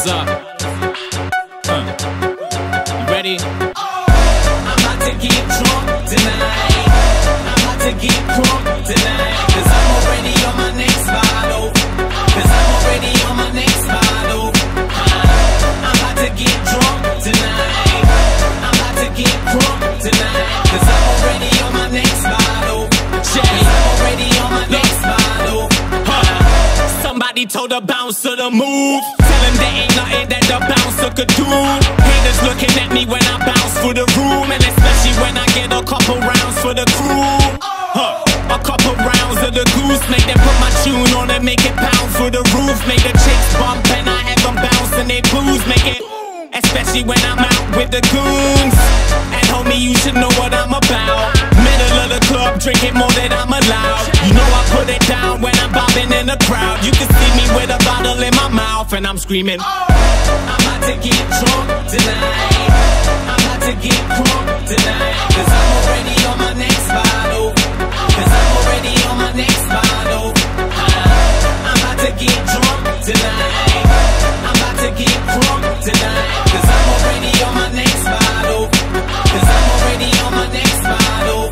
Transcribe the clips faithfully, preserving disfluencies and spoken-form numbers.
hands up. Huh. You ready? I'm about to get drunk tonight. I'm about to get drunk tonight. Cause I'm already on my next bottle. Cause I'm already on my next bottle. I'm about to get drunk tonight. I'm about to get drunk tonight. Cause I'm already on my next bottle. Cause I'm already on my next bottle. Somebody told the bouncer to move. Tell him there ain't nothing that the bouncer could do. Haters looking at me when I bounce through the room, and especially when I get a couple rounds for the crew. Huh. A couple rounds of the goose, make them put my tune on and make it pound through the roof. Make the chicks bump and I have them bounce and they booze. Make it, especially when I'm out with the goons. And homie, you should know what I'm about. Middle of the club, drinking more than I'm allowed. You know I put it down when I'm bobbing in the crowd. You can see me with a bottle in my mouth and I'm screaming, I'm about to get drunk tonight. I'm about to get drunk tonight. Cause I'm already on my next bottle. Cause I'm already on my next bottle. I'm about to get drunk tonight. I'm about to get drunk tonight. Cause I'm already on my next bottle. Cause I'm already on my next bottle.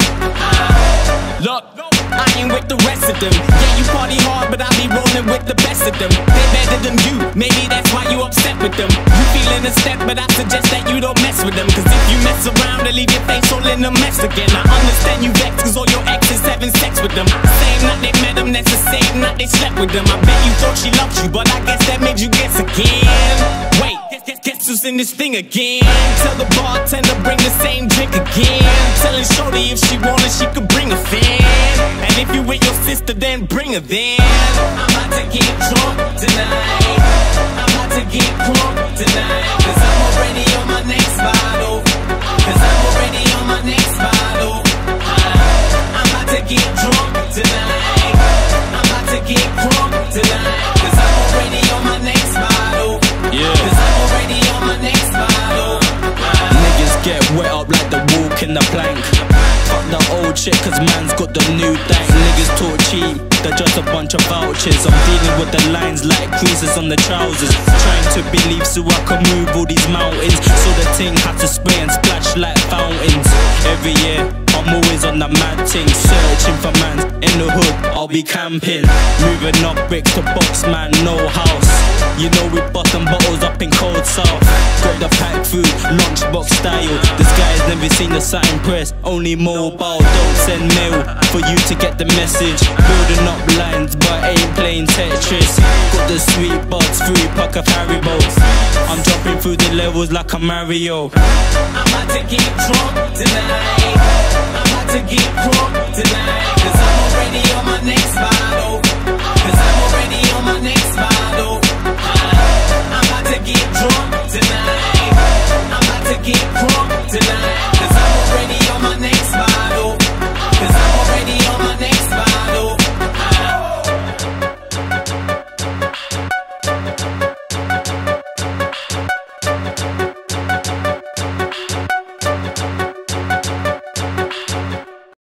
look, I ain't with the rest of them. Yeah, you party hard, but I be rolling with the best of them. They better than you, maybe that's why you upset with them. You feeling a step, but I suggest that you don't mess with them. Cause if you mess around, they'll leave your face all in a mess again. I understand you vex, cause all your exes having sex with them. Same night they met them, that's the same night they slept with them. I bet you thought she loved you, but I guess that made you guess again. Wait, guess, guess, guess who's in this thing again? Tell the bartender bring the same drink again. Telling Shorty if she wanted, she could bring a fan. And if you with your sister, then bring her then. I'm about to get drunk tonight. I'm about to get drunk tonight. Cause I'm already on my next bottle. Cause I'm already on my next bottle. I'm about to get drunk tonight. I'm about to get drunk tonight. Cause I'm already on my next bottle. Yeah. Cause I'm already on my next bottle. Niggas get wet up like the walk in the plank. Fuck the old shit cause man's got the new thing. Niggas talk cheap, they're just a bunch of vouchers. I'm dealing with the lines like creases on the trousers. Trying to believe so I can move all these mountains. So the ting had to spray and splash like fountains. Every year I'm always on the mad ting. Searching for mans in the hood, I'll be camping. Moving up bricks to box man, no house. You know we bustin' bottles up in cold south. Got the packed food, lunchbox style. This guy's never seen the satin press, only mobile. Don't send mail for you to get the message. Building up lines but ain't playing Tetris. Got the sweet buds, free pack of Haribo's. I'm jumping through the levels like a Mario. I'm about to get drunk tonight. I'm about to get drunk tonight. Cause I'm already on my next bottle. Cause I'm already on my next bottle.